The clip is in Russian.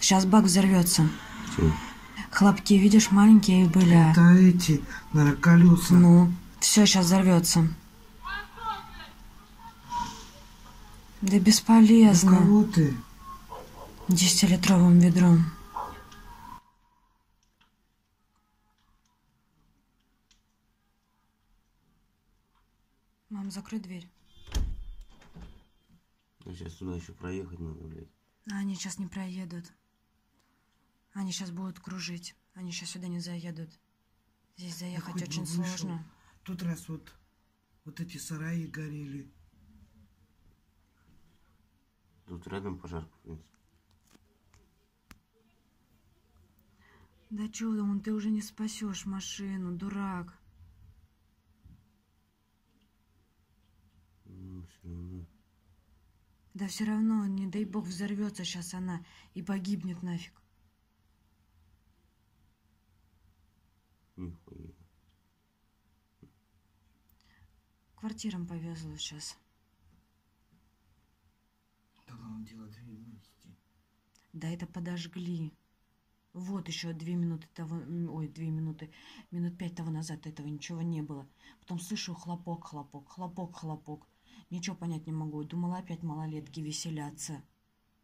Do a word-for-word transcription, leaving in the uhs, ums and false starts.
Сейчас бак взорвется. Все. Хлопки, видишь, маленькие были. Это эти, наверное, колеса. Ну, все, сейчас взорвется. Да У бесполезно. кого ты? Десятилитровым ведром. Мам, закрой дверь. Ну, сейчас туда еще проехать надо, блядь. А они сейчас не проедут. Они сейчас будут кружить. Они сейчас сюда не заедут. Здесь заехать хоть бы очень вышел. сложно. Тут раз вот, вот эти сараи горели. Тут рядом пожарка, в принципе. Да чудом, ты уже не спасешь машину, дурак. Ну, все равно. Да все равно, не дай бог, взорвется сейчас она и погибнет нафиг. Нихуя. Квартирам повезло сейчас. Да ладно, дело две минуты. Да это подожгли. Вот еще две минуты того, ой, две минуты, минут пять того назад этого ничего не было. Потом слышу хлопок, хлопок, хлопок, хлопок. Ничего понять не могу. Думала, опять малолетки веселятся.